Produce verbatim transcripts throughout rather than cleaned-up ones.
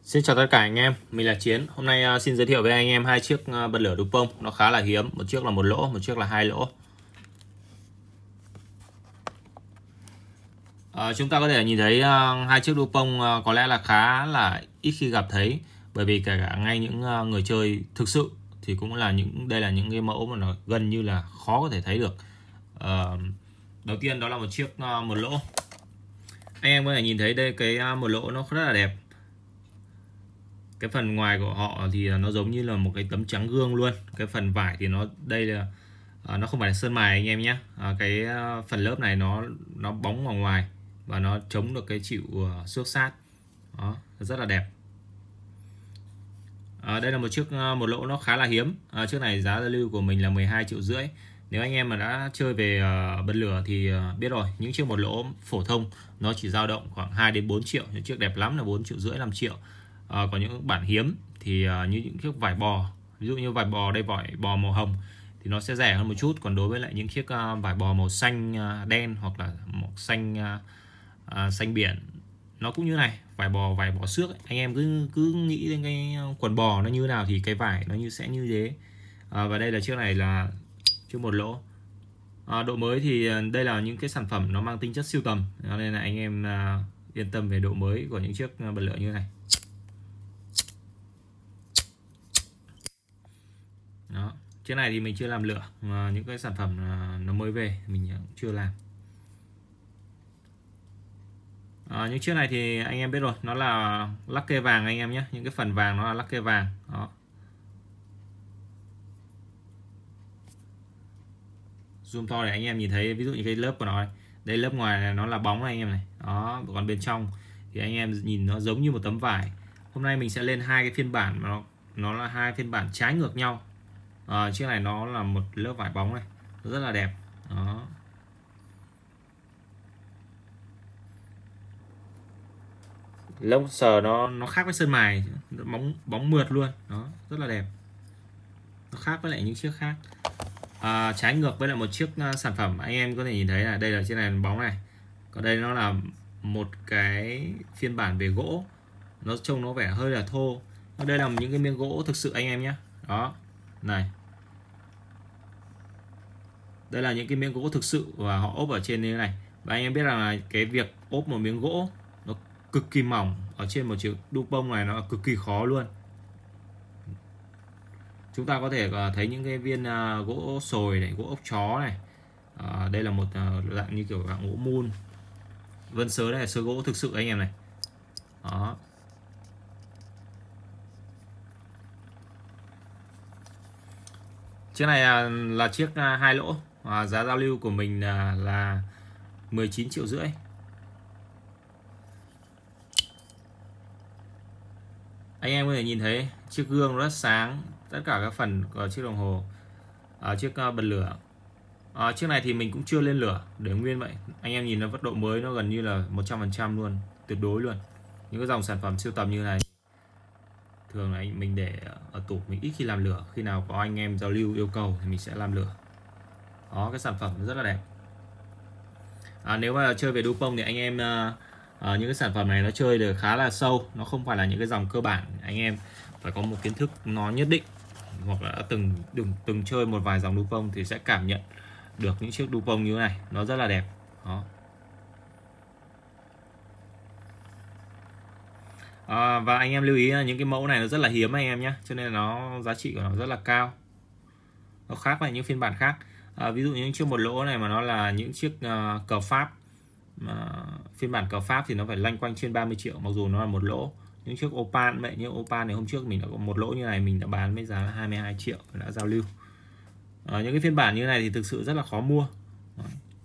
Xin chào tất cả anh em, mình là Chiến. Hôm nay uh, xin giới thiệu với anh em hai chiếc uh, bật lửa Dupont, nó khá là hiếm. Một chiếc là một lỗ, một chiếc là hai lỗ. Uh, chúng ta có thể nhìn thấy uh, hai chiếc Dupont uh, có lẽ là khá là ít khi gặp thấy, bởi vì kể cả ngay những uh, người chơi thực sự thì cũng là những đây là những cái mẫu mà nó gần như là khó có thể thấy được. Uh, đầu tiên đó là một chiếc uh, một lỗ. Anh em có thể nhìn thấy đây cái uh, một lỗ nó rất là đẹp. Cái phần ngoài của họ thì nó giống như là một cái tấm trắng gương luôn. Cái phần vải thì nó đây là à, nó không phải là sơn mài anh em nhé. À, cái phần lớp này nó nó bóng ngoài ngoài và nó chống được cái chịu uh, xước sát. Đó, rất là đẹp. À, đây là một chiếc một lỗ nó khá là hiếm. À, chiếc này giá giao lưu của mình là mười hai triệu rưỡi. Nếu anh em mà đã chơi về uh, bật lửa thì uh, biết rồi, những chiếc một lỗ phổ thông nó chỉ dao động khoảng hai đến bốn triệu, những chiếc đẹp lắm là bốn triệu rưỡi năm triệu. À, có những bản hiếm thì uh, như những chiếc vải bò, ví dụ như vải bò đây, vải bò màu hồng thì nó sẽ rẻ hơn một chút. Còn đối với lại những chiếc uh, vải bò màu xanh uh, đen hoặc là màu xanh uh, uh, xanh biển, nó cũng như này, vải bò vải bò xước ấy. Anh em cứ cứ nghĩ đến cái quần bò nó như nào thì cái vải nó như sẽ như thế. À, và đây là chiếc này là chiếc một lỗ. À, độ mới thì đây là những cái sản phẩm nó mang tính chất siêu tầm, nên là anh em uh, yên tâm về độ mới của những chiếc bật lửa như này. Đó, chiếc này thì mình chưa làm lửa, mà những cái sản phẩm nó mới về mình chưa làm. À, những chiếc này thì anh em biết rồi, nó là lắc kê vàng anh em nhé, những cái phần vàng nó là lắc kê vàng. Đó, zoom to để anh em nhìn thấy, ví dụ như cái lớp của nó này. Đây lớp ngoài này, nó là bóng này anh em này. Đó, còn bên trong thì anh em nhìn nó giống như một tấm vải. Hôm nay mình sẽ lên hai cái phiên bản mà nó nó là hai phiên bản trái ngược nhau. À, chiếc này nó là một lớp vải bóng này, rất là đẹp. Đó, lông sờ nó nó khác với sơn mài, bóng bóng mượt luôn. Đó, rất là đẹp, nó khác với lại những chiếc khác. À, trái ngược với lại một chiếc uh, sản phẩm anh em có thể nhìn thấy là đây là chiếc này bóng này, còn đây nó là một cái phiên bản về gỗ, nó trông nó vẻ hơi là thô. Đây là những cái miếng gỗ thực sự anh em nhé. Đó này, đây là những cái miếng gỗ thực sự và họ ốp ở trên như thế này. Và anh em biết rằng là cái việc ốp một miếng gỗ nó cực kỳ mỏng ở trên một chiếc Dupont này nó cực kỳ khó luôn. Chúng ta có thể thấy những cái viên uh, gỗ sồi này, gỗ ốc chó này. Uh, đây là một uh, dạng như kiểu dạng gỗ mun. Vân sớ này là sơ gỗ thực sự anh em này. Đó. Chiếc này uh, là chiếc uh, hai lỗ. Uh, giá giao lưu của mình uh, là mười chín triệu rưỡi. Anh em có thể nhìn thấy chiếc gương rất sáng, tất cả các phần của chiếc đồng hồ, à, chiếc uh, bật lửa. À, chiếc này thì mình cũng chưa lên lửa, để nguyên vậy. Anh em nhìn nó vẫn độ mới nó gần như là một trăm phần trăm luôn, tuyệt đối luôn. Những cái dòng sản phẩm siêu tầm như này thường là mình để ở tủ, mình ít khi làm lửa. Khi nào có anh em giao lưu yêu cầu thì mình sẽ làm lửa. Đó, cái sản phẩm rất là đẹp. À, nếu mà chơi về Dupont thì anh em uh, uh, những cái sản phẩm này nó chơi được khá là sâu, nó không phải là những cái dòng cơ bản. Anh em phải có một kiến thức nó nhất định, hoặc là từng từng từng chơi một vài dòng Dupont thì sẽ cảm nhận được những chiếc Dupont như thế này, nó rất là đẹp. Đó. À, và anh em lưu ý là những cái mẫu này nó rất là hiếm anh em nhé, cho nên là nó giá trị của nó rất là cao, nó khác với những phiên bản khác. À, ví dụ những chiếc một lỗ này mà nó là những chiếc uh, cờ Pháp, mà phiên bản cờ Pháp thì nó phải loanh quanh trên ba mươi triệu, mặc dù nó là một lỗ. Những chiếc Opal vậy, như Opal này hôm trước mình đã có một lỗ như này, mình đã bán với giá là hai mươi hai triệu, đã giao lưu. À, những cái phiên bản như này thì thực sự rất là khó mua. Đó.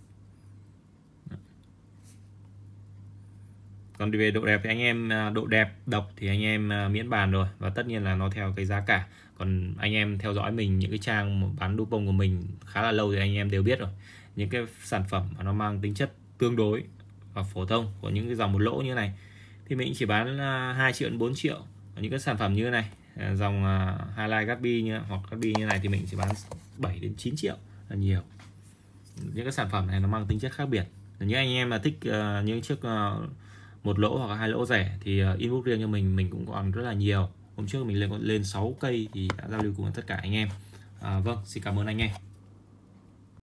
Còn về độ đẹp thì anh em, độ đẹp độc thì anh em miễn bàn rồi, và tất nhiên là nó theo cái giá cả. Còn anh em theo dõi mình những cái trang bán Dupont của mình khá là lâu thì anh em đều biết rồi, những cái sản phẩm mà nó mang tính chất tương đối và phổ thông của những cái dòng một lỗ như này thì mình chỉ bán hai triệu đến bốn triệu. Và những cái sản phẩm như thế này, dòng Highlight Gatsby như hoặc Gatsby như này thì mình chỉ bán bảy đến chín triệu là nhiều. Những cái sản phẩm này nó mang tính chất khác biệt. Những anh em mà thích uh, những chiếc uh, một lỗ hoặc hai lỗ rẻ thì uh, inbox riêng cho mình mình cũng còn rất là nhiều. Hôm trước mình lên lên sáu cây thì đã giao lưu cùng tất cả anh em. À, vâng, xin cảm ơn anh em.